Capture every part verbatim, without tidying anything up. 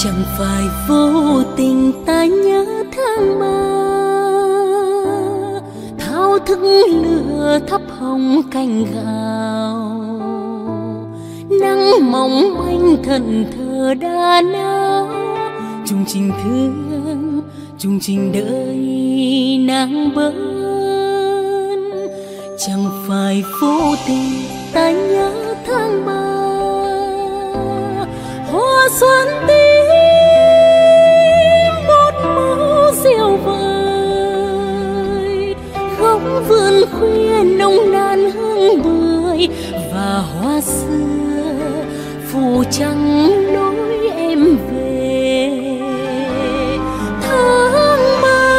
Chẳng phải vô tình ta nhớ tháng ba, thao thức lửa thắp hồng cành gạo, nắng mỏng manh thần thờ đã náo, chung trình thương chung trình đợi nàng bớn. Chẳng phải vô tình ta nhớ tháng ba, hoa xuân tím một màu diệu vời, góc vườn khuya nồng nàn hương bưởi và hoa xưa phủ trắng lối em về. Tháng ba,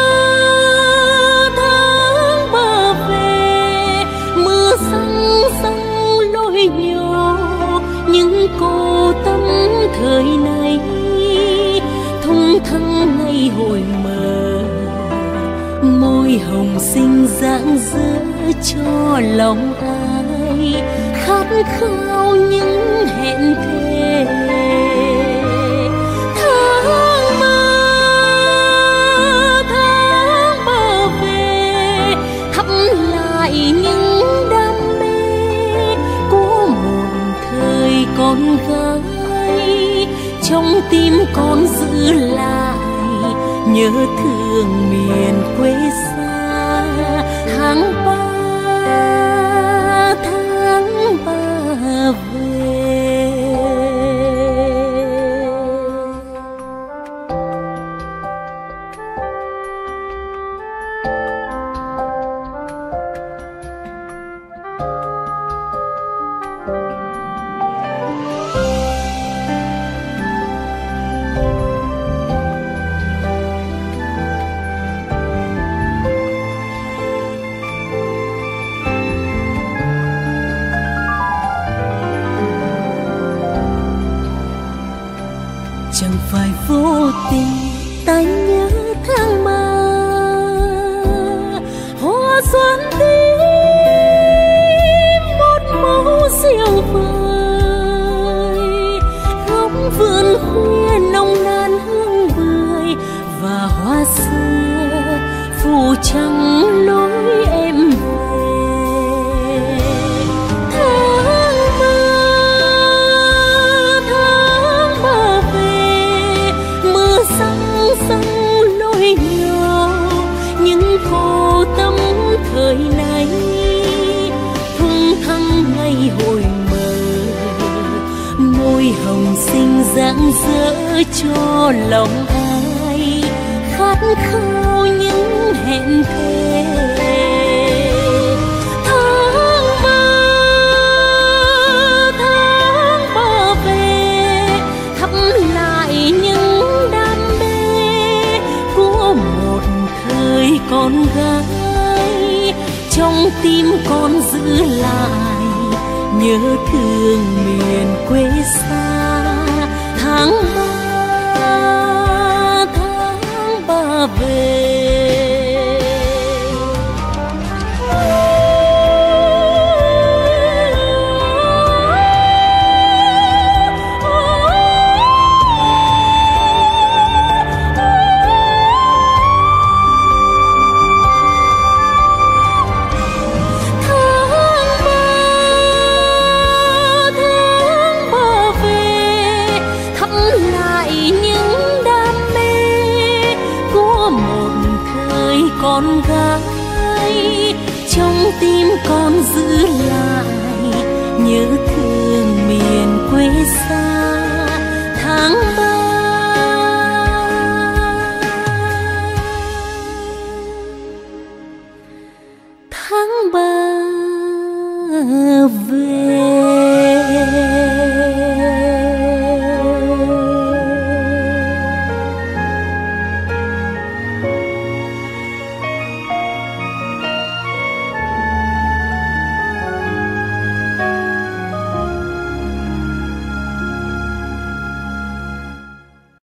tháng ba về, mưa răng răng lối nhỏ, những cô tâm thời này thung thăng ngày hồi mờ, môi hồng xinh rạng rỡ cho lòng ai khát khao những hẹn thề. Tháng ba, tháng ba về, thắp lại những đam mê của một thời con gái, trong tim con giữ lại nhớ thương miền quê xa. Tháng ba, tháng ba về. Chẳng phải vô tình ta nhớ tháng ba, hoa xuân tím một màu diệu vời, góc vườn khuya nồng nàn hương bưởi và hoa xưa phủ trắng lối em về. Thời này thung thăng ngày hồi mờ, môi hồng xinh rạng rỡ cho lòng ai khát khao những hẹn thề. Tháng ba, tháng ba về, thắp lại những đam mê của một thời con gái, trong tim con giữ lại nhớ thương miền quê xa. Tháng ba, tháng ba về. Con gái trong tim con giữ lại